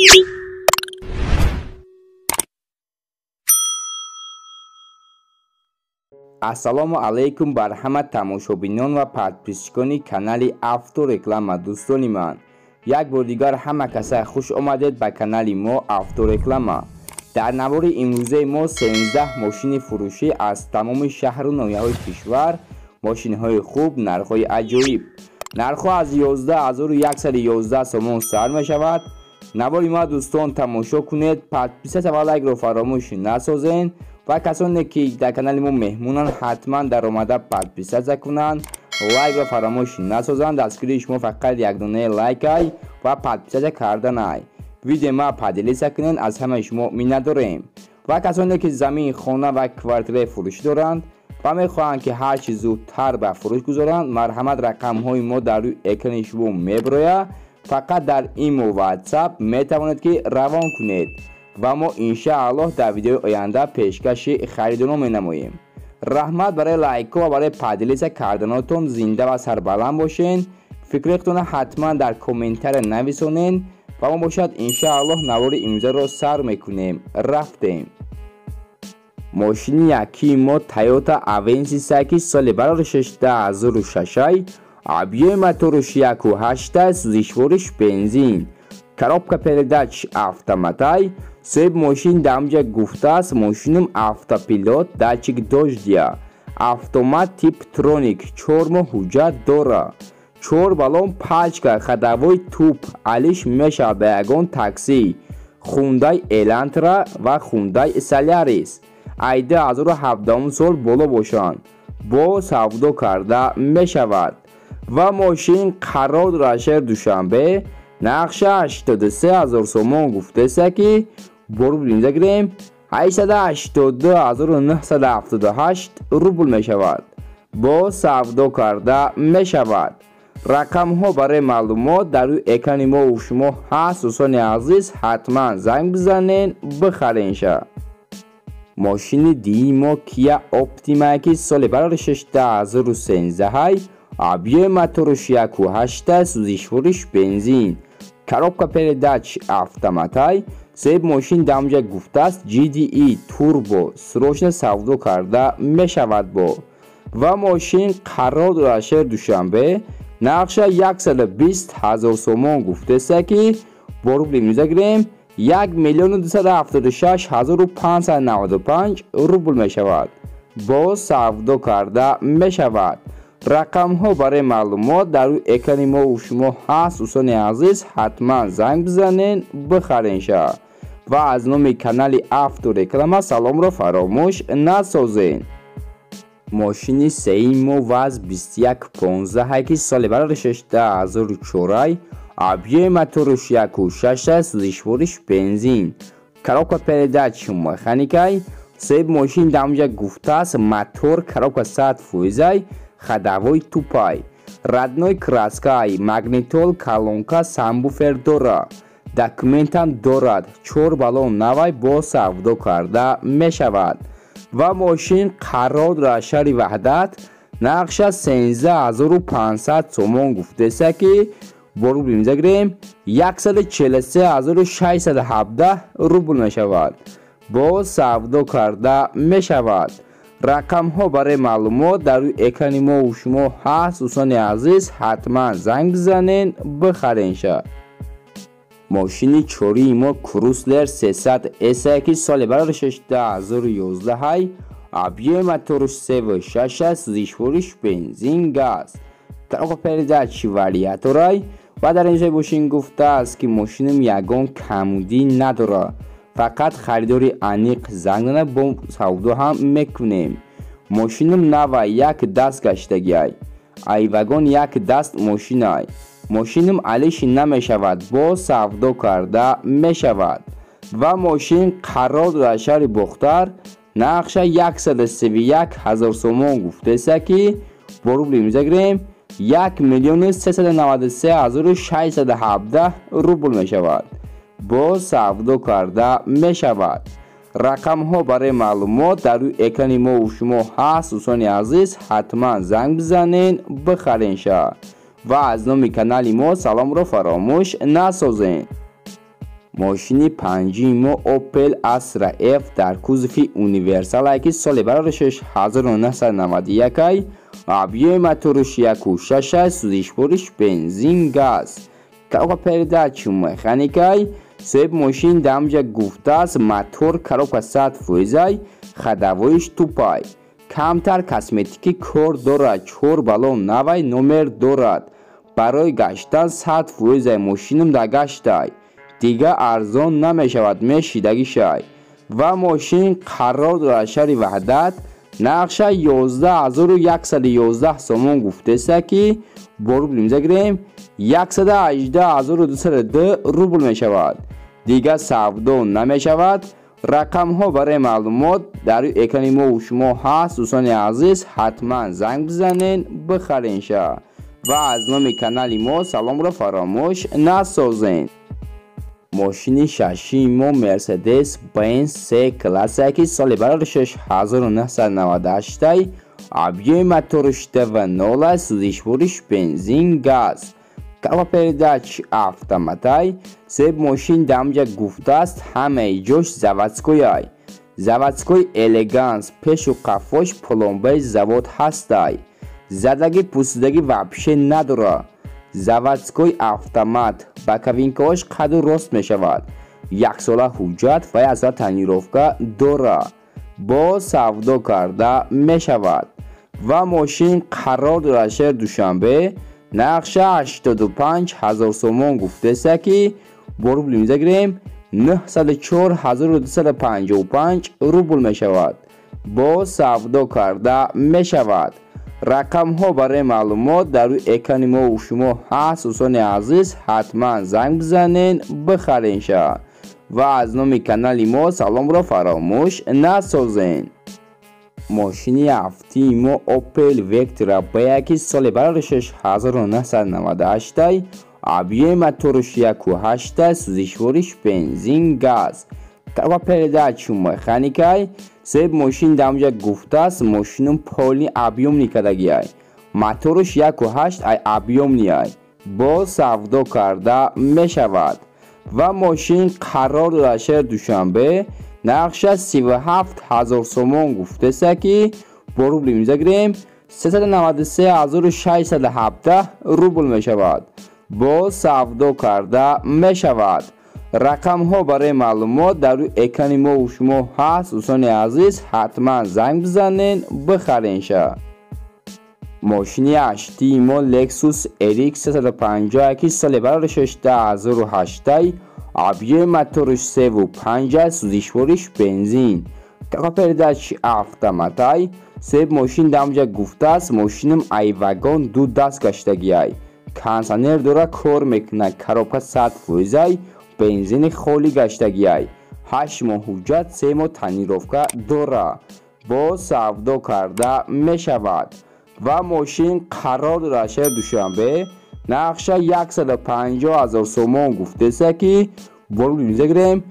ассалому алайкум бар ҳама тамошобинон ва подписчикони канали Автореклама. Дӯстони ман, як бор дигар ҳама каса хуш омадед ба канали мо Автореклама. дар навори имрӯзаи мо 13 мошини фурӯшӣ аз тамоми шаҳру ноҳияҳои кишвар, мошинҳои хуб, нархҳои аҷоиб. нархҳо аз 11111 сомон сар мешавад. навори ма дӯстон тамошо кунед, подписатсия ва лайкро фаромӯш насозен ва касоне ки дар канали мо меҳмонан ҳатман дар омада подписатсия кунанд, лайкро фаромӯш насозанд. дастгирии шумо фақат як донаи лайкай ва подписатсия карданай. видео ма поделиса кунед, аз ҳамаи шумо миннатдорем. ва касоне ки замин, хона ва квартираи фурӯшӣ доранд ва мехоҳанд ки ҳарчи зудтар ба фурӯш гузоранд, марҳамат рақамҳои мо дар рӯи экрани шумо мебарояд. фақат дар имо WhatsApp метавонед ки равон кунед ва мо иншааллоҳ дар видеои оянда пешкаши харидонро менамоем. раҳмат барои лайкҳо ва барои поделиса карданотон. зинда ва сарбаланд бошен. фикротонро ҳатман дар комментария нависонен ва мо бошад иншааллоҳ навори имрӯзаро сар мекунем. рафтем. мошини якии мо Toyota Avensis 8 соли барори 2006, объеми моториш 1.8, сӯзишвориш бензин, коробка передач автоматай. соҳиби мошин дамҷа гуфтааст мошинам автопилот, датчик дождия, автомат тип троник, 4 моҳ ҳуҷҷат дора, 4 баллон пачка, ходовой туп, алиш мешавад ба ягон такси, Hyundai Elantra ва Hyundai Solaris. айда 2017 сол боло бошанд, бо савдо карда мешавад. ва мошин қарор дорад шаҳри Душанбе. нақша 83000 сомон гуфтааст ки бор бинда гирем 882978 рубл мешавад, бо савдо карда мешавад. рақамҳо барои маълумот дар рӯи экрани мо у шумо ҳаст. дӯстони азиз, ҳатман занг бизанен, бихаренша. мошини дии мо Kia Optima 1 соли барори 2013, объеми моториш 1.8, сӯзишвориш бензин, коробка передач автоматай. соҳиби мошин дамҷа гуфтааст GDE турбо, срочно савдо карда мешавад бо. ва мошин қарор дорад шаҳри Душанбе. нақша 120000 сомон гуфтааст ки бо рубли имрӯза гирем 1276595 рубл мешавад, бо савдо карда мешавад. рақамҳо барои маълумот дар рӯи экрани мо у шумо ҳаст. дӯстони азиз, ҳатман занг бизанен, бихаренша. ва аз номи канали Автореклама саломро фаромӯш насозен. мошини сеи мо ВАЗ 2115 соли барори 2004, объеми моториш 1.6, сӯзишвориш бензин, коробка передач механикай. соҳиби мошин дамҷа гуфтааст мотор, коробка 100%, ходовой тупай, родной краскай, магнитол, колонка, самбуфер дора, документам дорад, 4 баллон навай, бо савдо карда мешавад. ва мошин қарор дорад шаҳри Ваҳдат. нақша 13500 сомон гуфтааст ки бо рубли имза гирем 143617 рубл мешавад, бо савдо карда мешавад. рақамҳо барои маълумот дар рӯи экрани мо у шумо ҳаст. дӯстони азиз, ҳатман занг бизанен, бихаренша. мошини чории мо Chrysler 300 S1 соли барори 2011, объеми моториш 3.6, сӯзишвориш бензин, газ, коробка передач вариаторай. ва дар ин ҷой бошин гуфтааст ки мошинам ягон камудӣ надорад, фақат харидори аниқ занг зана, бо савдо ҳам мекунем. мошинам нава, як даст гаштагиай, айвагон як даст мошинай. мошинам алиши намешавад, бо савдо карда мешавад. ва мошин қарор дорад шаҳри Бохтар. нақша 131000 сомон гуфтааст ки бо рубли имрӯза гирем 1393617 рубл мешавад, бо савдо карда мешавад. рақамҳо барои маълумот дар рӯи экрани мо у шумо ҳаст. дӯстони азиз, ҳатман занг бизанен, бихаренша. ва аз номи канали мо саломро фаромӯш насозен. ماشین پنجی ما اوپل استرا اف در کوزفی اونیورسال که سال برارشش 1991 آبیه موتورش 1.6 سوزشبرش بنزین گاز که پرداچ مکانیکای سب ماشین دامجا گفته است موتور коробка صد فویزای خداویش توپای کمتر کاسمتیکی کار دارد 4 بالون نوای نمر دارد برای گشتن 100% ماشینم دگشتای دیگه ارزان نمیشود میشیدگی شای و ماشین قرار دارد شهر وحدت نقشه 11111 سومون گفته است که برو بگیریم 118,202 روبل میشود دیگه سودا نمیشود رقم ها برای معلومات در اکران ما و شما هست دوستان عزیز حتما زنگ بزنین بخرین شا و از نام کانال ما سلام را فراموش نسازین. ماشین ششی ما مرسدس بنز 3 کلاس که سال برارشش 1998 آبیه موتورش 2.0 سوزشبرش بنزین گاز که پرداچ автоматай سب ماشین دامجا گفته است همه جوش заводской заводской элеганс پیش و قفاش پلمبه زواد هستای زدگی پوسیدگی вообще نداره заводской автомат با کابینکاش قد و راست می شود 1 ساله حجت و از تنیروفکا داره با سودا کرده می شود و ماشین قرار دارد شهر دوشنبه نقشه 85,000 سومون گفته است که برو بگیریم 904,255 روبل می شود با سودا کرده می شود رقم ها برای معلومات در روی اکران ما و شما هست دوستان عزیز حتما زنگ بزنین بخرین شا و از نام کانال ما سلام را فراموش نسازین. ماشین هفتی ما اوپل وکترا با که سال برارشش 1998 آبیه موتورش 1.8 سوزشبرش بنزین گاز که پرداچ مکانیکای سب ماشین دامجا گفته است ماشینم پولی آبیوم نیکدگیای موتورش 1.8 آبیوم نیای با سودا کرده می شود و ماشین قرار دارد شهر دوشنبه نقشه 37,000 سومون گفته است که برو بگیریم 393,617 روبل می شود با سودا کرده می شود رقم ها برای معلومات در روی اکران ما و شما هست دوستان عزیز حتما زنگ بزنین بخرین شا. ماشین هشتی ما لکسوس RX 350 که سال برارشش 2008 آبیه موتورش 3.5 سوزشبرش بنزین که پرداچ автоматай سب ماشین دامجا گفته است ماشینم ای واگن دو دست گشتگیای کانسانر داره کار میکنه коробка 100% بنزین خالی گشتگیای 8 ماه حجت 3 ماه تنیروفکا داره با سودا کرده می شود و ماشین قرار داره شهر دوشنبه نقشه 150,000 سومون گفته است که برو بگیریم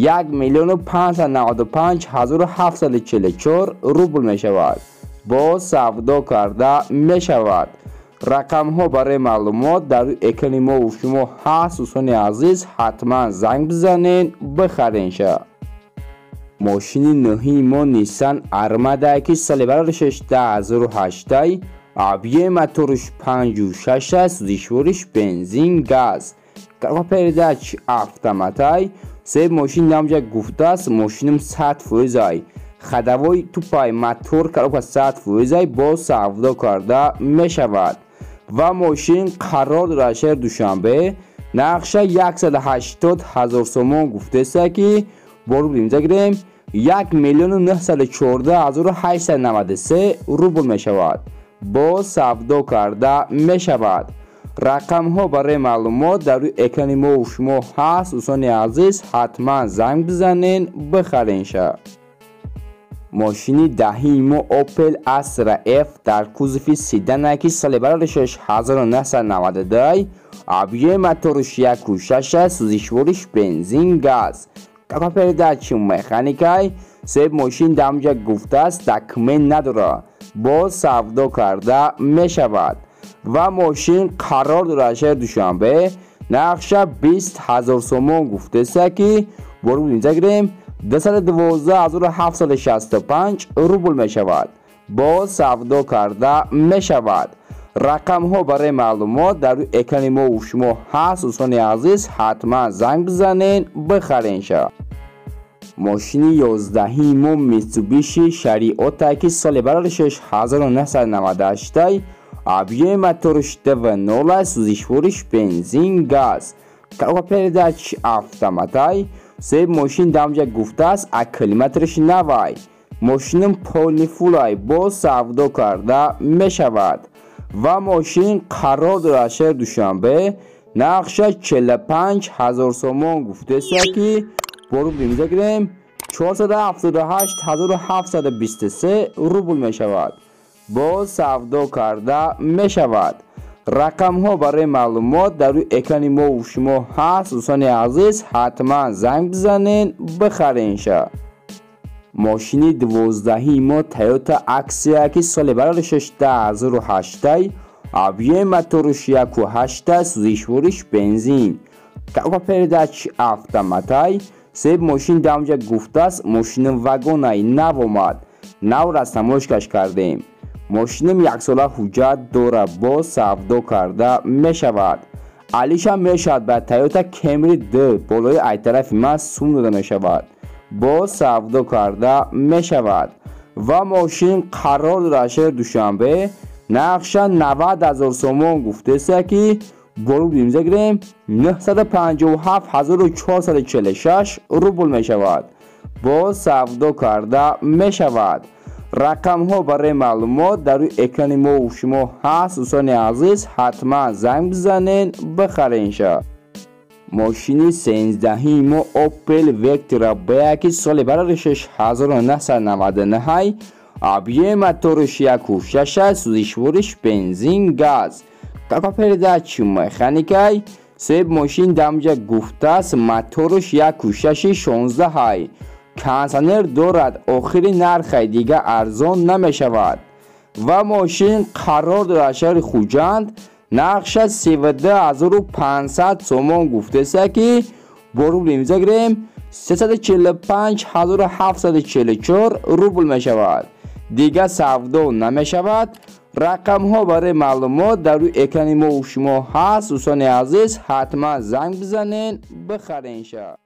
1,595,744 روبل می شود با سودا کرده می شود رقم ها برای معلومات در اکران ما و شما هست دوستان عزیز حتما زنگ بزنین بخرین شا. ماشین نهی ما نیسان ارمادا که سال برارشش 2008 آبیه موتورش 5.6 سوزشبرش بنزین گاز که پرداچ автоматай سب ماشین دامجا گفته است ماشینم 100% خداوی توپای موتور коробка 100% با سودا کرده می شود و ماشین قرار دارد شهر دوشنبه نقشه 180,000 سومون گفته است که برو بگیریم 1,914,893 روبل می شود با سودا کرده می شود رقم ها برای معلومات در روی اکران ما و شما هست دوستان عزیز حتما زنگ بزنین بخرین شا. ماشین دهی ما اوپل استرا اف در کوزفی سیدن که سال برارشش 1992 آبیه موتورش 1.6 سوزشبرش بنزین گاز که پرداچ مکانیکای سب ماشین دامجا گفته است دکمه نداره با سودا کرده می شود و ماشین قرار دارد شهر دوشنبه نقشه 20,000 سومون گفته است که برو اینجا گریم 212,765 روبل می شود. باز سودا کرده می شود. رقم ها برای معلومات در روی اکران ما و شما هست. دوستان عزیز حتما زنگ بزنین بخرین شد. ماشین 11 مو میتسوبیشی شریعت که سال برارشش 1998 ابیه موتورش و سوزشورش بنزین گاز کارو передач автоматай سه ماشین دامجا گفته است کیلومترش نوای ماشینم پولی فولای با سودا کرده می شود و ماشین قرار دارد شهر دوشنبه نقشه 45,000 سومون گفته است که برو بیمزه گریم 478,723 روبل می شود. با سودا کرده می شود. رقم ها برای معلومات در روی اکران ما و شما هست. دوستان عزیز حتما زنگ بزنین بخرین شد. ماشین 12 مو تویوتا اکسیا که سال برارشش 2008 ابیه موتورش 1.8 سوزشورش بنزین کارو передач автоматай سه ماشین دامجا گفته است ماشین واگونای نو اومد نو را نمایش کردیم ماشینم یک ساله حجت داره با سودا کرده می شود علیش هم می شود به تویوتا کمری دو بالای ای طرف ما سوم داده می شود با سودا کرده می شود و ماشین قرار داره شهر دوشنبه نقشه 90,000 سومون گفته است که برو بیمزه گریم 957,446 روبل می شود با سودا کرده می شود. رقم ها برای معلومات در روی اکران ما و شما هست. دوستان عزیز حتما زنگ بزنین بخرین شد. ماشین 13 مو اوپل وکتورا بیا که سال برارشش 1999 ابیه موتورش 1.6 سوزشورش بنزین گاز کارو передач مکانیکای سه ماشین دامجا گفته است موتورش 1.6 16 کانسنر دارد آخری نرخ دیگه ارزان نمی شود و ماشین قرار دارد شهر خوجند نقشه 13,500 سومون گفته است که برو بیمزه گریم 345,744 روبل می شود دیگه سودا نمی شود. رقم ها برای معلومات در روی اکران ما و شما هست. دوستان عزیز حتما زنگ بزنین بخرین شد.